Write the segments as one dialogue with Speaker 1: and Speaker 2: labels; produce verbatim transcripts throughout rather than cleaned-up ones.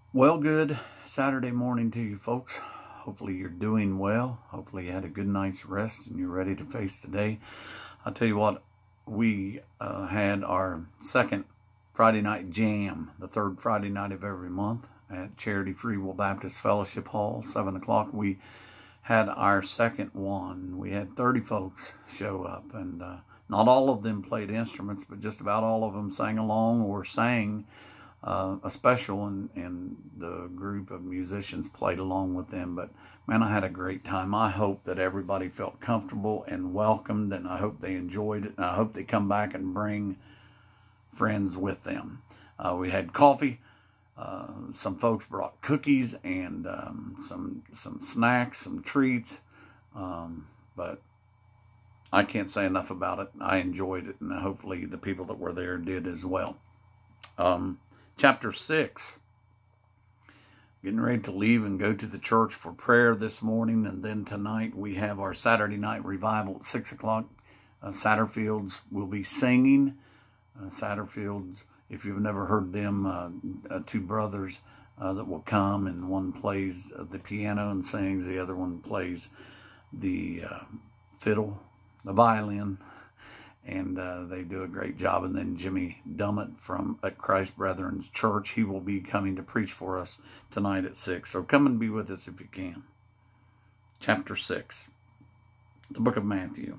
Speaker 1: Well, good Saturday morning to you folks. Hopefully you're doing well. Hopefully you had a good night's rest and you're ready to face the day. I'll tell you what, we uh, had our second Friday night jam, the third Friday night of every month at Charity Free Will Baptist Fellowship Hall, seven o'clock. We had our second one. We had thirty folks show up, and uh, not all of them played instruments, but just about all of them sang along or sang Uh, a special, and, and the group of musicians played along with them. But man, I had a great time. I hope that everybody felt comfortable and welcomed, and I hope they enjoyed it, and I hope they come back and bring friends with them. Uh, we had coffee. Uh, some folks brought cookies and um, some some snacks, some treats. Um, but I can't say enough about it. I enjoyed it, and hopefully the people that were there did as well. Um, Chapter six, getting ready to leave and go to the church for prayer this morning, and then tonight we have our Saturday night revival at six o'clock. Uh, Satterfields will be singing. Uh, Satterfields, if you've never heard them, uh, uh, two brothers uh, that will come, and one plays uh, the piano and sings, the other one plays the uh, fiddle, the violin, and uh, they do a great job. And then Jimmy Dummett from at Christ Brethren's Church, he will be coming to preach for us tonight at six. So come and be with us if you can. Chapter six, the book of Matthew.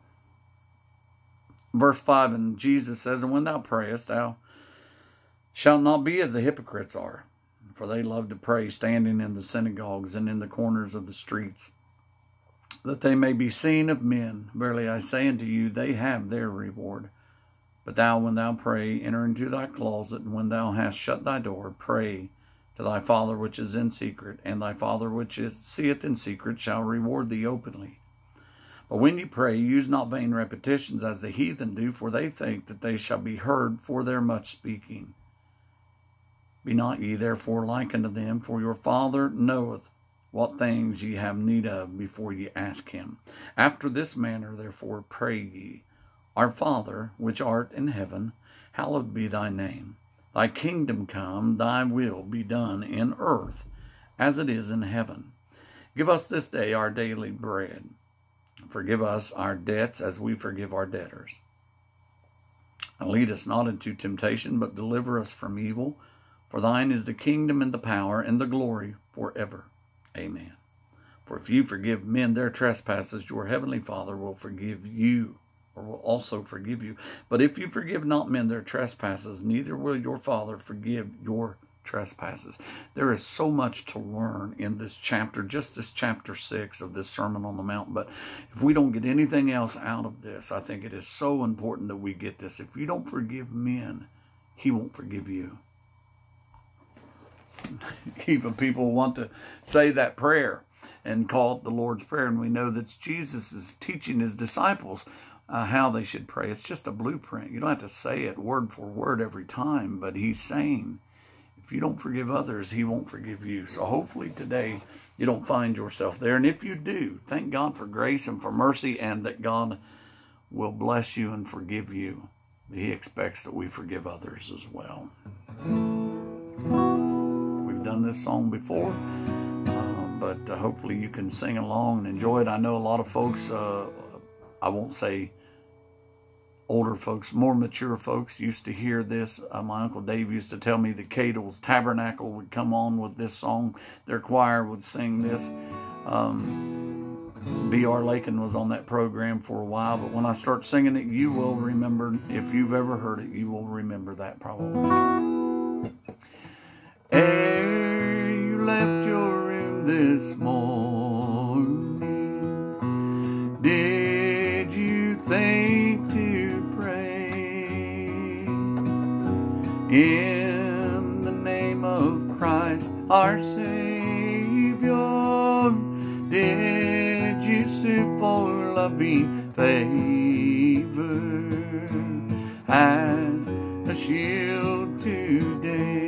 Speaker 1: Verse five, and Jesus says, and when thou prayest, thou shalt not be as the hypocrites are, for they love to pray standing in the synagogues and in the corners of the streets, that they may be seen of men. Verily I say unto you, they have their reward. But thou, when thou pray, enter into thy closet, and when thou hast shut thy door, pray to thy Father which is in secret, and thy Father which is, seeth in secret shall reward thee openly. But when you pray, use not vain repetitions as the heathen do, for they think that they shall be heard for their much speaking. Be not ye therefore like unto them, for your Father knoweth what things ye have need of before ye ask him. After this manner therefore pray ye, Our Father, which art in heaven, hallowed be thy name. Thy kingdom come, thy will be done in earth, as it is in heaven. Give us this day our daily bread. Forgive us our debts as we forgive our debtors. And lead us not into temptation, but deliver us from evil. For thine is the kingdom and the power and the glory forever. Amen. For if you forgive men their trespasses, your heavenly Father will forgive you, or will also forgive you. But if you forgive not men their trespasses, neither will your Father forgive your trespasses. There is so much to learn in this chapter, just this chapter six of this Sermon on the Mount. But if we don't get anything else out of this, I think it is so important that we get this. If you don't forgive men, he won't forgive you. Even people want to say that prayer and call it the Lord's Prayer, and we know that Jesus is teaching his disciples uh, how they should pray. It's just a blueprint. You don't have to say it word for word every time, but he's saying if you don't forgive others, he won't forgive you. So hopefully today you don't find yourself there, and if you do, thank God for grace and for mercy, and that God will bless you and forgive you. He expects that we forgive others as well. Done this song before, uh, but uh, hopefully you can sing along and enjoy it. I know a lot of folks, uh, I won't say older folks, more mature folks used to hear this. Uh, my Uncle Dave used to tell me the Cadle's Tabernacle would come on with this song. Their choir would sing this. Um, B R Lakin was on that program for a while, but when I start singing it, you will remember. If you've ever heard it, you will remember that probably. Ere you left your room this morning, did you think to pray in the name of Christ our Savior? Did you sue for loving favor as a shield today?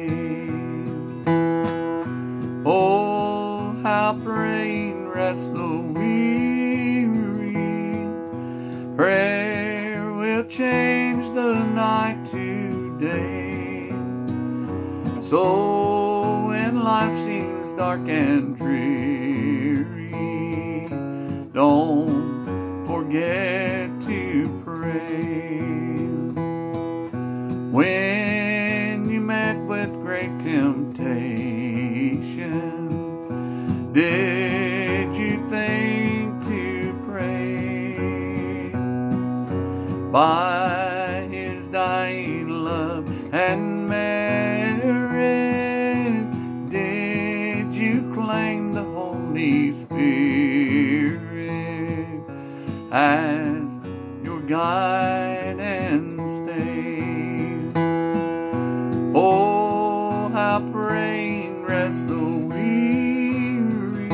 Speaker 1: Oh, how praying rests the weary. Prayer will change the night to day. So when life seems dark and dreary, don't forget to pray. When you met with great temptation, did you think to pray? By his dying love and merit, did you claim the Holy Spirit as your guide and stay? Oh, how praying rests the weary,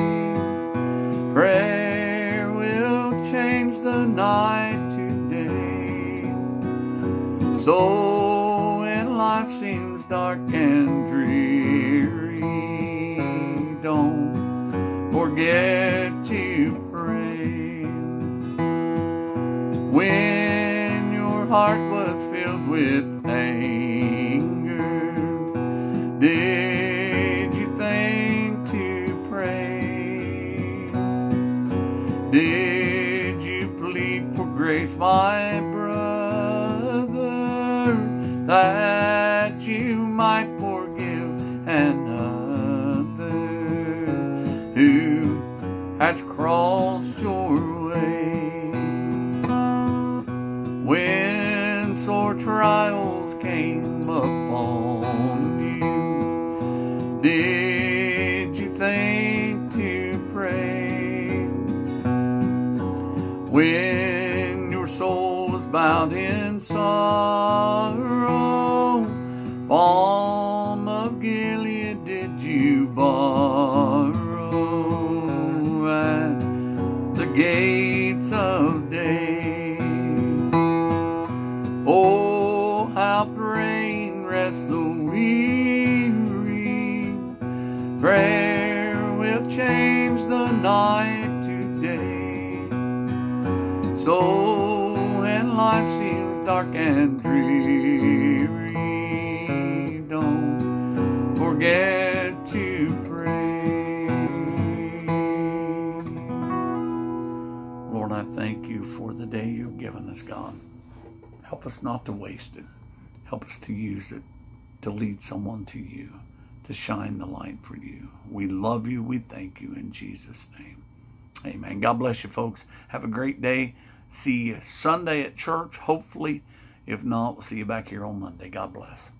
Speaker 1: prayer will change the night to day. So when life seems dark and dreary, don't forget to pray. When your heart was filled with anger, did you think to pray? Did you plead for grace, my brother, that you might forgive another who has crossed your way? When sore trials came upon you, did you think to pray? When your soul was bowed in sorrow, balm of Gilead did you borrow at the gates of day? Oh, how praying rests the weary, prayer will change the night to day. So when life seems dark and dreary, don't forget to pray. Lord, I thank you for the day you've given us, God. Help us not to waste it. Help us to use it to lead someone to you, to shine the light for you. We love you. We thank you in Jesus' name. Amen. God bless you, folks. Have a great day. See you Sunday at church, hopefully. If not, we'll see you back here on Monday. God bless.